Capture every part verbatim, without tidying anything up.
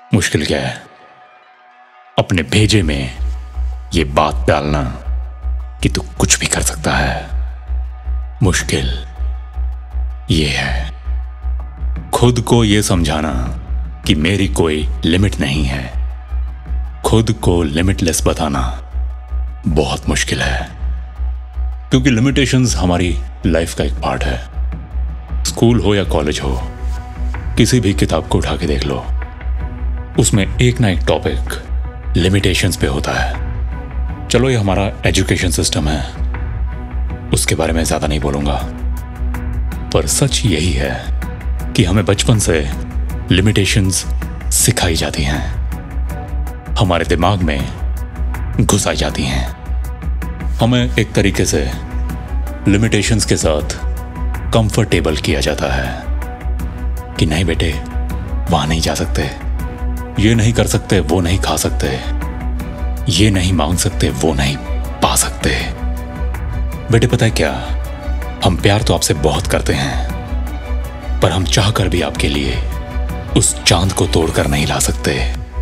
मुश्किल क्या है अपने भेजे में ये बात डालना कि तू कुछ भी कर सकता है। मुश्किल ये है खुद को ये समझाना कि मेरी कोई लिमिट नहीं है। खुद को लिमिटलेस बताना बहुत मुश्किल है, क्योंकि लिमिटेशंस हमारी लाइफ का एक पार्ट है। स्कूल हो या कॉलेज हो, किसी भी किताब को उठा के देख लो, उसमें एक ना एक टॉपिक लिमिटेशंस पे होता है। चलो ये हमारा एजुकेशन सिस्टम है, उसके बारे में ज्यादा नहीं बोलूंगा, पर सच यही है कि हमें बचपन से लिमिटेशंस सिखाई जाती हैं, हमारे दिमाग में घुसाई जाती हैं। हमें एक तरीके से लिमिटेशंस के साथ कंफर्टेबल किया जाता है कि नहीं बेटे, वहां नहीं जा सकते, ये नहीं कर सकते, वो नहीं खा सकते, ये नहीं मांग सकते, वो नहीं पा सकते। बेटे पता है क्या, हम प्यार तो आपसे बहुत करते हैं, पर हम चाहकर भी आपके लिए उस चांद को तोड़कर नहीं ला सकते।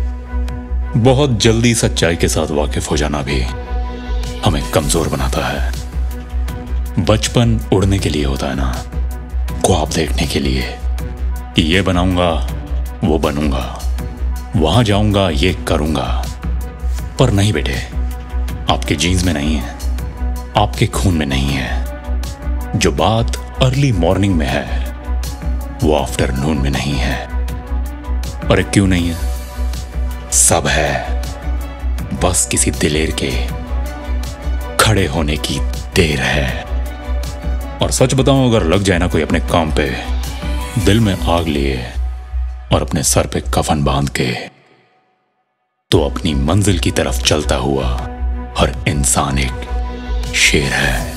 बहुत जल्दी सच्चाई के साथ वाकिफ हो जाना भी हमें कमजोर बनाता है। बचपन उड़ने के लिए होता है ना, ख्वाब देखने के लिए कि ये बनाऊंगा, वो बनूंगा, वहां जाऊंगा, ये करूंगा। पर नहीं बेटे, आपके जीन्स में नहीं है, आपके खून में नहीं है। जो बात अर्ली मॉर्निंग में है वो आफ्टरनून में नहीं है। और क्यों नहीं है? सब है, बस किसी दिलेर के खड़े होने की देर है। और सच बताऊं, अगर लग जाए ना कोई अपने काम पे, दिल में आग लिए और अपने सर पे कफन बांध के, तो अपनी मंजिल की तरफ चलता हुआ हर इंसान एक शेर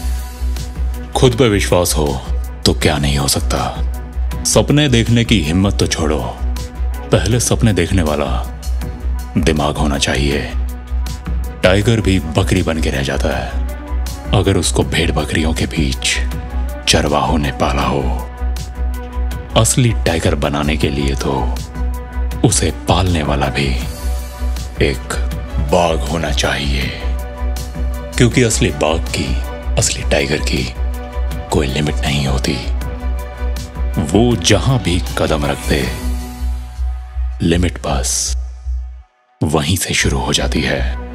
है। खुद पे विश्वास हो तो क्या नहीं हो सकता। सपने देखने की हिम्मत तो छोड़ो, पहले सपने देखने वाला दिमाग होना चाहिए। टाइगर भी बकरी बन के रह जाता है अगर उसको भेड़ बकरियों के बीच चरवाहों ने पाला हो। असली टाइगर बनाने के लिए तो उसे पालने वाला भी एक बाघ होना चाहिए, क्योंकि असली बाघ की, असली टाइगर की कोई लिमिट नहीं होती। वो जहां भी कदम रखते, लिमिट बस वहीं से शुरू हो जाती है।